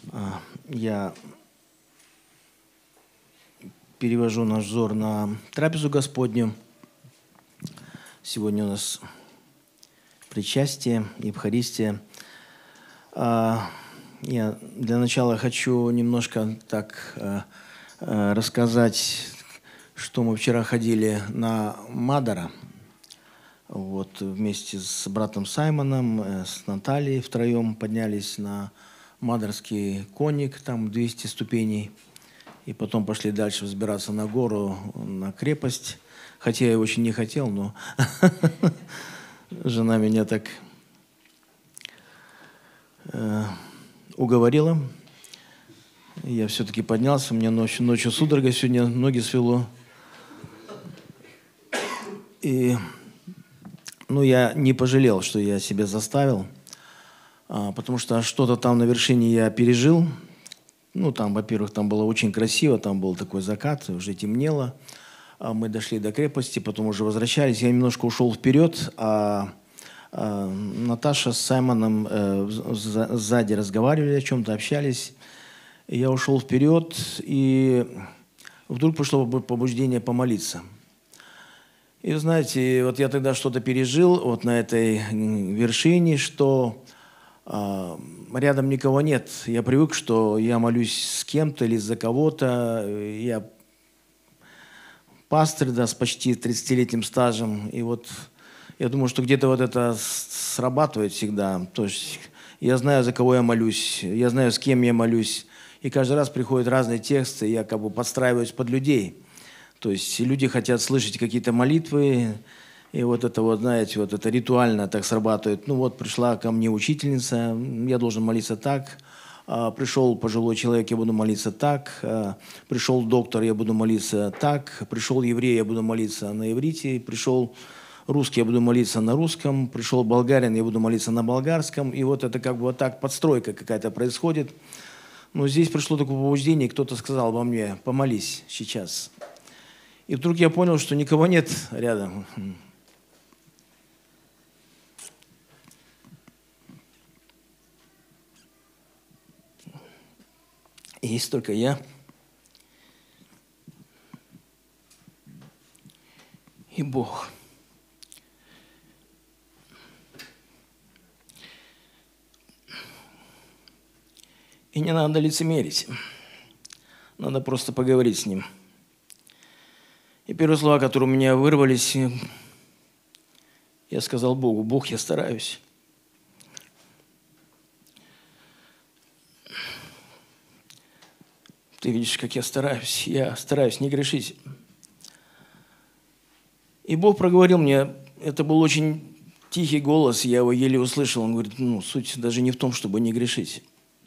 Я перевожу наш взор на трапезу Господню. Сегодня у нас причастие, Евхаристия. Я для начала хочу немножко так рассказать, что мы вчера ходили на Мадара. Вот, вместе с братом Саймоном, с Натальей втроем поднялись на Мадарский конник, там 200 ступеней. И потом пошли дальше взбираться на гору, на крепость. Хотя я очень не хотел, но жена меня так уговорила. Я все-таки поднялся, у меня ночью судорога сегодня, ноги свело. И я не пожалел, что я себя заставил, потому что что-то там на вершине я пережил. Там, во-первых, там было очень красиво, там был такой закат, уже темнело. Мы дошли до крепости, потом уже возвращались. Я немножко ушел вперед, а Наташа с Саймоном сзади разговаривали о чем-то, общались. И я ушел вперед, и вдруг пришло побуждение помолиться. И, знаете, вот я тогда что-то пережил вот на этой вершине, что рядом никого нет. Я привык, что я молюсь с кем-то или за кого-то. Я пастырь, да, с почти 30-летним стажем. И вот я думаю, что где-то вот это срабатывает всегда. То есть я знаю, за кого я молюсь, я знаю, с кем я молюсь. И каждый раз приходят разные тексты, я как бы подстраиваюсь под людей. То есть люди хотят слышать какие-то молитвы, и вот это вот, знаете, вот это ритуально так срабатывает. Пришла ко мне учительница, я должен молиться так. Пришел пожилой человек, я буду молиться так. Пришел доктор, я буду молиться так. Пришел еврей, я буду молиться на иврите. Пришел русский, я буду молиться на русском. Пришел болгарин, я буду молиться на болгарском. И вот это как бы вот так подстройка какая-то происходит. Но здесь пришло такое побуждение, кто-то сказал во мне: помолись сейчас. И вдруг я понял, что никого нет рядом. Есть только я и Бог. И не надо лицемерить. Надо просто поговорить с Ним. И первые слова, которые у меня вырвались, я сказал Богу: Бог, я стараюсь. Ты видишь, как я стараюсь не грешить. И Бог проговорил мне, это был очень тихий голос, я его еле услышал. Он говорит: суть даже не в том, чтобы не грешить.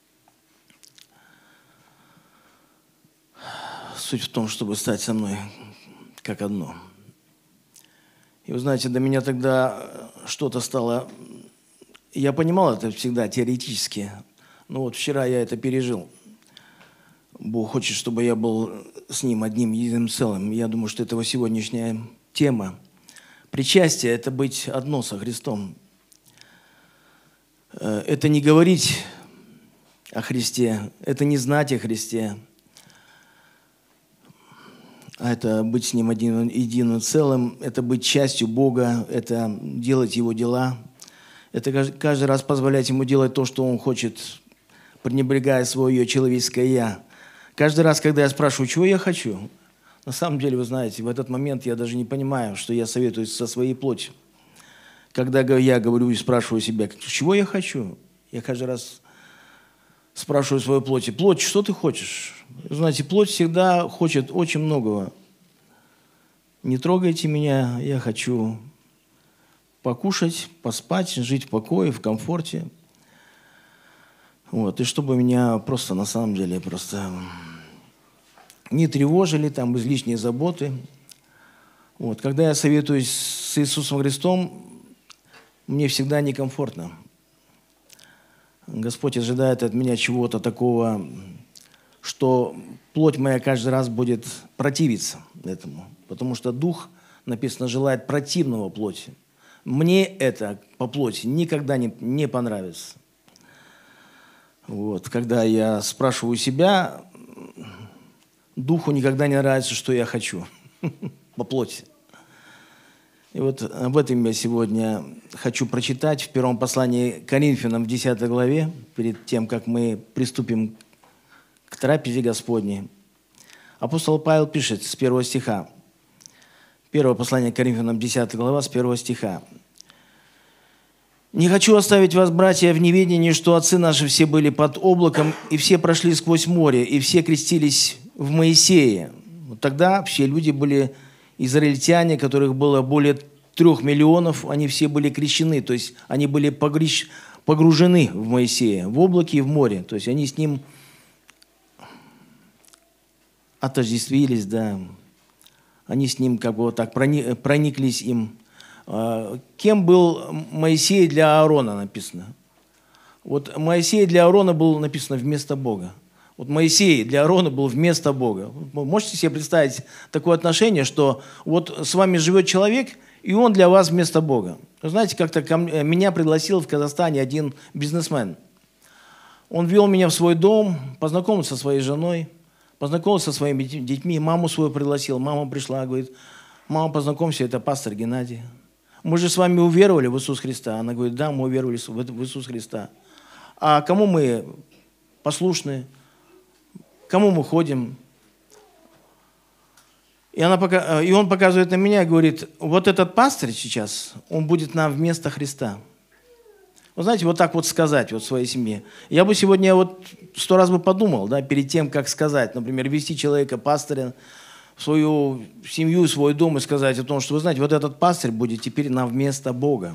Суть в том, чтобы стать со мной как одно. И вы знаете, до меня тогда что-то стало... Я понимал это всегда теоретически, но вчера я это пережил. Бог хочет, чтобы я был с Ним одним единым целым. Я думаю, что это его сегодняшняя тема. Причастие – это быть одно со Христом. Это не говорить о Христе, это не знать о Христе, а это быть с Ним единым целым, это быть частью Бога, это делать Его дела, это каждый раз позволять Ему делать то, что Он хочет, пренебрегая свое человеческое «я». Каждый раз, когда я спрашиваю, чего я хочу, на самом деле, вы знаете, в этот момент я даже не понимаю, что я советуюсь со своей плотью. Когда я говорю и спрашиваю себя, чего я хочу, я каждый раз спрашиваю свою плоть: плоть, что ты хочешь? Знаете, плоть всегда хочет очень многого. Не трогайте меня, я хочу покушать, поспать, жить в покое, в комфорте. И чтобы меня просто на самом деле не тревожили там излишние заботы. Когда я советуюсь с Иисусом Христом, мне всегда некомфортно. Господь ожидает от меня чего-то такого, что плоть моя каждый раз будет противиться этому. Потому что Дух, написано, желает противного плоти. Мне это по плоти никогда не понравится. Вот. Когда я спрашиваю себя, духу никогда не нравится, что я хочу по плоти. И вот об этом я сегодня хочу прочитать в первом послании к Коринфянам в 10 главе, перед тем, как мы приступим к трапезе Господней. Апостол Павел пишет с 1 стиха. Первое послание к Коринфянам, 10 глава, с 1 стиха. «Не хочу оставить вас, братья, в неведении, что отцы наши все были под облаком, и все прошли сквозь море, и все крестились в Моисее». Вот тогда все люди были израильтяне, которых было более 3 миллионов, они все были крещены, то есть они были погружены в Моисея, в облаке и в море, то есть они с ним отождествились, да, они с ним как бы вот так прониклись им. Кем был Моисей для Аарона написано? Вот Моисей для Аарона был написано вместо Бога. Вот Моисей для Аарона был вместо Бога. Вы можете себе представить такое отношение, что вот с вами живет человек, и он для вас вместо Бога. Вы знаете, как-то меня пригласил в Казахстане один бизнесмен. Он вел меня в свой дом, познакомился со своей женой, познакомился со своими детьми, маму свою пригласил. Мама пришла, говорит: «Мама, познакомься, это пастор Геннадий. Мы же с вами уверовали в Иисуса Христа». Она говорит: «Да, мы уверовали в Иисуса Христа. А кому мы послушны? Кому мы ходим?» И он показывает на меня и говорит: «Вот этот пастырь сейчас, он будет нам вместо Христа». Вы знаете, вот так вот сказать вот своей семье. Я бы сегодня вот 100 раз бы подумал, да, перед тем, как сказать, например, вести человека, пастыря, в свою семью, в свой дом и сказать о том, что, вы знаете, вот этот пастырь будет теперь нам вместо Бога.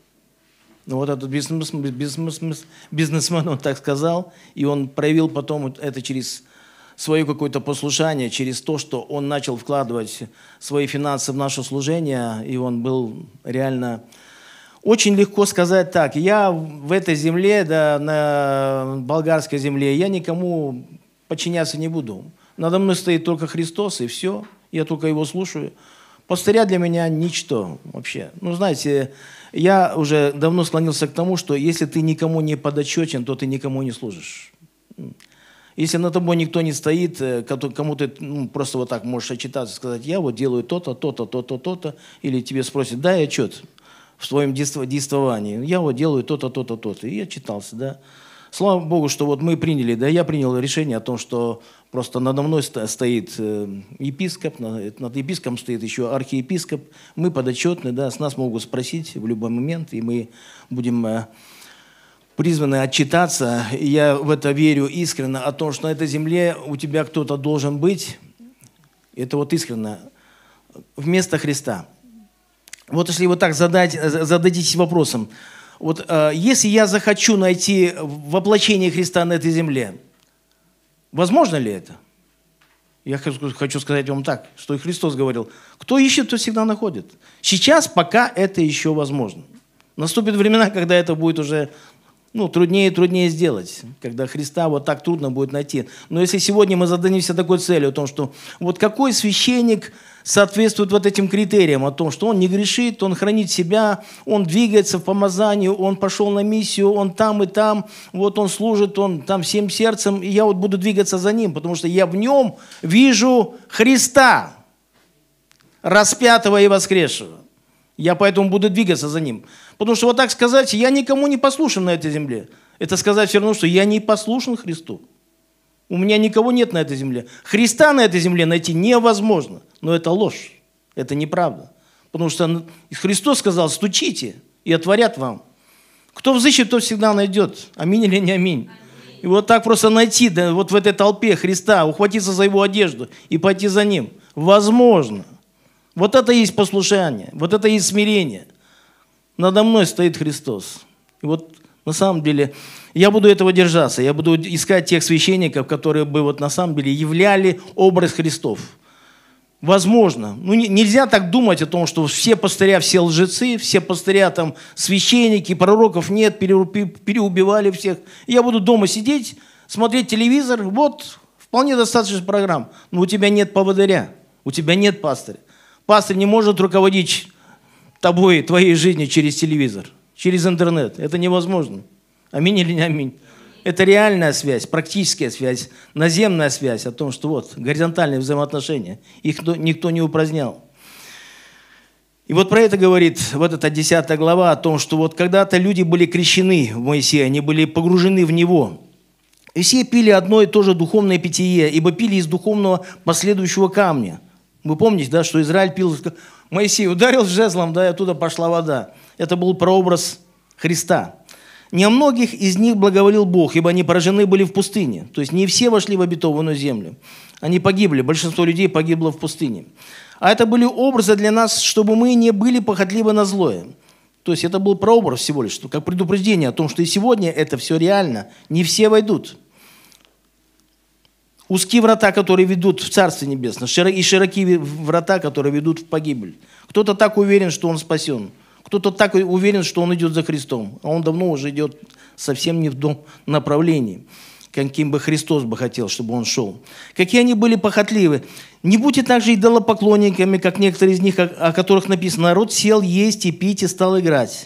Ну, вот этот бизнесмен, он так сказал, и он проявил потом это через свое какое-то послушание, через то, что он начал вкладывать свои финансы в наше служение, и он был реально... Очень легко сказать так: я в этой земле, да, на болгарской земле, я никому подчиняться не буду. Надо мной стоит только Христос, и все. Я только Его слушаю. Пастыря для меня ничто вообще. Ну, знаете, я уже давно склонился к тому, что если ты никому не подотчетен, то ты никому не служишь. Если над тобой никто не стоит, кому ты просто вот так можешь отчитаться, сказать: я вот делаю то-то, то-то, то-то, то-то, или тебе спросят: дай отчет в твоем действовании. Я вот делаю то-то, то-то, то-то. И я отчитался, да. Слава Богу, что вот мы приняли, да, я принял решение о том, что просто надо мной стоит епископ, над епископом стоит еще архиепископ. Мы подотчетны, да, с нас могут спросить в любой момент, и мы будем призваны отчитаться. И я в это верю искренне, о том, что на этой земле у тебя кто-то должен быть. Это вот искренне. Вместо Христа. Вот если вот так зададитесь вопросом, вот если я захочу найти воплощение Христа на этой земле, возможно ли это? Я хочу сказать вам так, что и Христос говорил: кто ищет, тот всегда находит. Сейчас пока это еще возможно. Наступят времена, когда это будет уже труднее и труднее сделать, когда Христа вот так трудно будет найти. Но если сегодня мы зададимся такой целью, о том, что вот какой священник соответствует вот этим критериям, о том, что он не грешит, он хранит себя, он двигается в помазанию, он пошел на миссию, он там и там, вот он служит, он там всем сердцем, и я вот буду двигаться за ним, потому что я в нем вижу Христа, распятого и воскресшего. Я поэтому буду двигаться за ним. Потому что вот так сказать: я никому не послушен на этой земле, это сказать все равно, что я не послушен Христу. У меня никого нет на этой земле. Христа на этой земле найти невозможно. Но это ложь, это неправда. Потому что Христос сказал: стучите, и отворят вам. Кто взыщет, тот всегда найдет. Аминь или не аминь? И вот так просто найти, да, вот в этой толпе Христа, ухватиться за Его одежду и пойти за Ним. Возможно. Вот это и есть послушание, вот это и есть смирение. Надо мной стоит Христос. И вот на самом деле я буду этого держаться, я буду искать тех священников, которые бы вот на самом деле являли образ Христов. Возможно. Нельзя так думать о том, что все пастыря, все лжецы, все пастыря там священники, пророков нет, переубивали всех. Я буду дома сидеть, смотреть телевизор, вот, вполне достаточно программ. Но у тебя нет поводыря, у тебя нет пастыря. Пастырь не может руководить тобой, твоей жизнью через телевизор, через интернет. Это невозможно. Аминь или не аминь? Это реальная связь, практическая связь, наземная связь о том, что вот горизонтальные взаимоотношения, их никто не упразднял. И вот про это говорит вот эта 10 глава о том, что вот когда-то люди были крещены в Моисея, они были погружены в него. И все пили одно и то же духовное питье, ибо пили из духовного последующего камня. Вы помните, да, что Израиль пил, Моисей ударил жезлом, да, и оттуда пошла вода. Это был прообраз Христа. Не о многих из них благоволил Бог, ибо они поражены были в пустыне. То есть не все вошли в обетованную землю. Они погибли, большинство людей погибло в пустыне. А это были образы для нас, чтобы мы не были похотливы на злое. То есть это был прообраз всего лишь, как предупреждение о том, что и сегодня это все реально. Не все войдут. Узкие врата, которые ведут в Царствие Небесное, и широкие врата, которые ведут в погибель. Кто-то так уверен, что он спасен. Кто-то так уверен, что он идет за Христом, а он давно уже идет совсем не в том направлении, каким бы Христос бы хотел, чтобы он шел. Какие они были похотливы. Не будьте также идолопоклонниками, как некоторые из них, о которых написано: народ сел есть и пить и стал играть.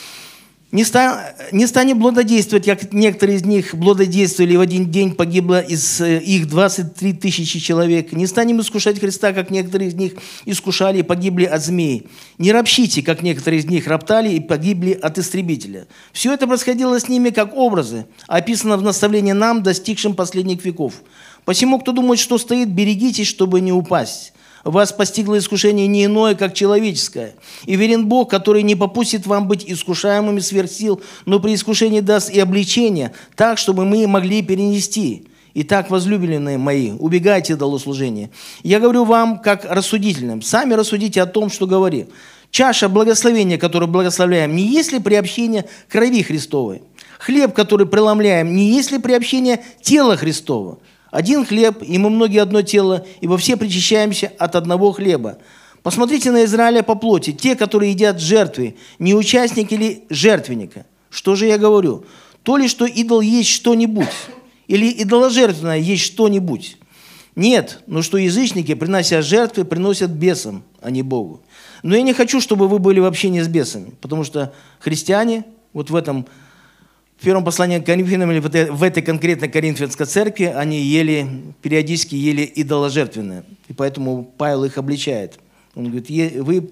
Не станем блудодействовать, как некоторые из них блудодействовали, и в один день погибло из их 23 тысячи человек. Не станем искушать Христа, как некоторые из них искушали и погибли от змей. Не ропщите, как некоторые из них роптали и погибли от истребителя. Все это происходило с ними как образы, описано в наставлении нам, достигшим последних веков. Посему, кто думает, что стоит, берегитесь, чтобы не упасть. Вас постигло искушение не иное, как человеческое. И верен Бог, который не попустит вам быть искушаемыми сверх сил, но при искушении даст и обличение, так, чтобы мы могли перенести. Итак, возлюбленные мои, убегайте от идолослужения. Я говорю вам, как рассудительным. Сами рассудите о том, что говорю. Чаша благословения, которую благословляем, не есть ли приобщение крови Христовой? Хлеб, который преломляем, не есть ли приобщение тела Христова? Один хлеб, и мы многие одно тело, ибо все причащаемся от одного хлеба. Посмотрите на Израиля по плоти. Те, которые едят жертвы, не участники ли жертвенника? Что же я говорю? То ли, что идол есть что-нибудь, или идоложертвенное есть что-нибудь? Нет, но что язычники, принося жертвы, приносят бесам, а не Богу. Но я не хочу, чтобы вы были в общении с бесами, потому что христиане вот в этом в первом послании к Коринфянам, или в этой конкретно Коринфянской церкви, они периодически ели идоложертвенное. И поэтому Павел их обличает. Он говорит: вы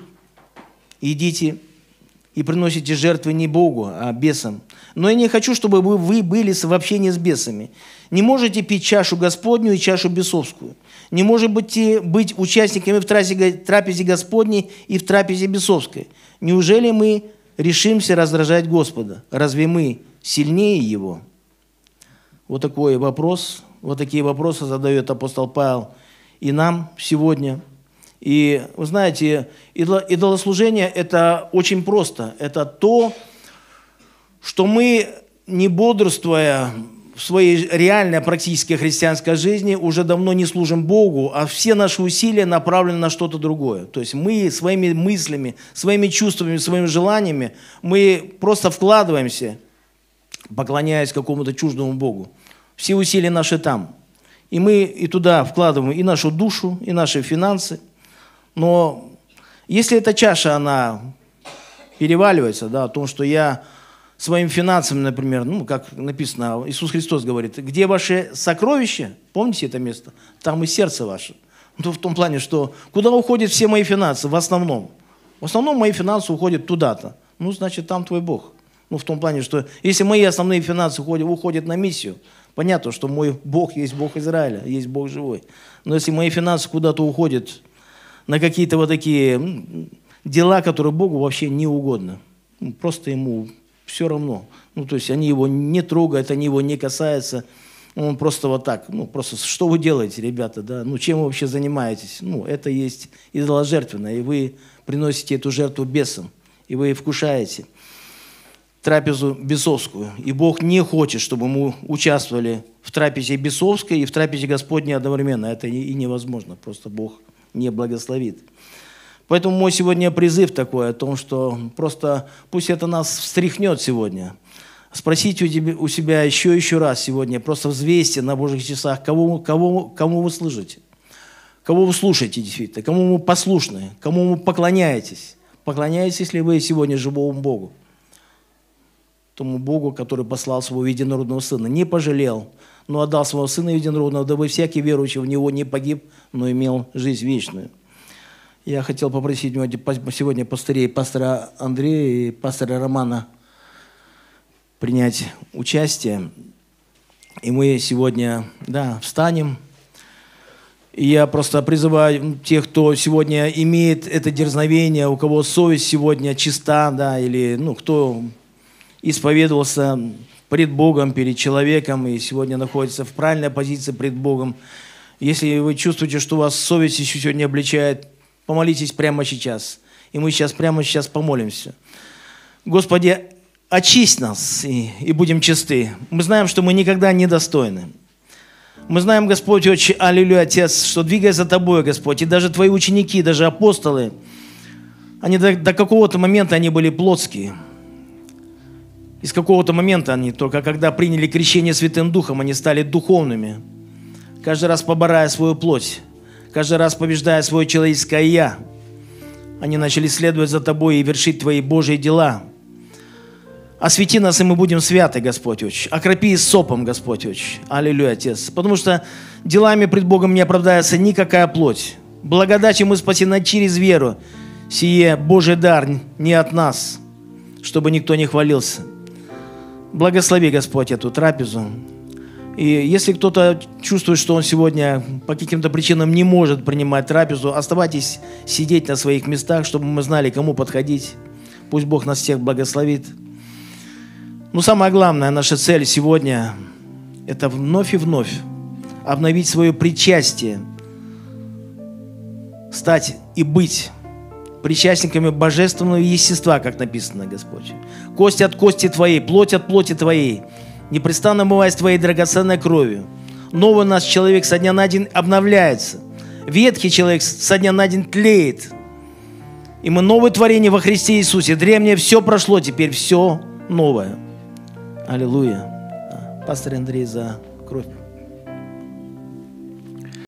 едите и приносите жертвы не Богу, а бесам. Но я не хочу, чтобы вы были в общении с бесами. Не можете пить чашу Господню и чашу бесовскую. Не можете быть участниками в трапезе Господней и в трапезе бесовской. Неужели мы решимся раздражать Господа? Разве мы сильнее Его? Вот такой вопрос, вот такие вопросы задает апостол Павел и нам сегодня. И вы знаете, идолослужение – это очень просто. Это то, что мы, не бодрствуя в своей реальной практической христианской жизни, уже давно не служим Богу, а все наши усилия направлены на что-то другое. То есть мы своими мыслями, своими чувствами, своими желаниями, мы просто вкладываемся, поклоняясь какому-то чуждому Богу. Все усилия наши там. И мы и туда вкладываем и нашу душу, и наши финансы. Но если эта чаша, она переваливается, да, о том, что я своими финансами, например, как написано, Иисус Христос говорит: где ваши сокровища, помните это место, там и сердце ваше. В том плане, что куда уходят все мои финансы в основном? В основном мои финансы уходят туда-то. Значит, там твой Бог. В том плане, что если мои основные финансы уходят на миссию, понятно, что мой Бог есть Бог Израиля, есть Бог живой. Но если мои финансы куда-то уходят на какие-то вот такие дела, которые Богу вообще не угодно, просто Ему все равно. То есть они Его не трогают, они Его не касаются. Он просто вот так, просто что вы делаете, ребята, да? Чем вы вообще занимаетесь? Это есть идоложертвенное, и вы приносите эту жертву бесам, и вы вкушаете трапезу бесовскую. И Бог не хочет, чтобы мы участвовали в трапезе бесовской и в трапезе Господней одновременно. Это и невозможно, просто Бог не благословит. Поэтому мой сегодня призыв такой о том, что просто пусть это нас встряхнет сегодня. Спросите у себя еще раз сегодня, просто взвесьте на Божьих часах, кому вы служите, кого вы слушаете действительно, кому вы послушны, кому вы поклоняетесь. Поклоняетесь ли вы сегодня живому Богу? тому Богу, который послал своего единородного Сына. Не пожалел, но отдал своего Сына единородного, дабы всякий верующий в Него не погиб, но имел жизнь вечную. Я хотел попросить сегодня пастырей, пастора Андрея и пастора Романа принять участие. И мы сегодня, встанем. И я просто призываю тех, кто сегодня имеет это дерзновение, у кого совесть сегодня чиста, или кто исповедовался пред Богом, перед человеком и сегодня находится в правильной позиции пред Богом. Если вы чувствуете, что у вас совесть еще сегодня обличает, помолитесь прямо сейчас. И мы прямо сейчас помолимся. Господи, очисть нас и будем чисты. Мы знаем, что мы никогда не достойны. Мы знаем, Господь, очень, аллилуйя, Отец, что двигаясь за Тобой, Господь, и даже Твои ученики, даже апостолы, они до какого-то момента они были плотские. И с какого-то момента они, только когда приняли крещение Святым Духом, они стали духовными. Каждый раз поборая свою плоть, каждый раз побеждая свое человеческое «я», они начали следовать за Тобой и вершить Твои Божьи дела. Освети нас, и мы будем святы, Господь, очень. Окропи сопом, Господь, очень. Аллилуйя, Отец. Потому что делами пред Богом не оправдается никакая плоть. Благодатью мы спасены через веру. Сие Божий дар не от нас, чтобы никто не хвалился. Благослови, Господь, эту трапезу. И если кто-то чувствует, что он сегодня по каким-то причинам не может принимать трапезу, оставайтесь сидеть на своих местах, чтобы мы знали, кому подходить. Пусть Бог нас всех благословит. Но самая главная наша цель сегодня – это вновь и вновь обновить свое причастие, стать и быть причастниками божественного естества, как написано, Господь. Кость от кости Твоей, плоть от плоти Твоей, непрестанно омываясь Твоей драгоценной кровью. Новый наш человек со дня на день обновляется. Ветхий человек со дня на день тлеет. И мы новое творение во Христе Иисусе. Древнее все прошло, теперь все новое. Аллилуйя. Пастор Андрей за кровь.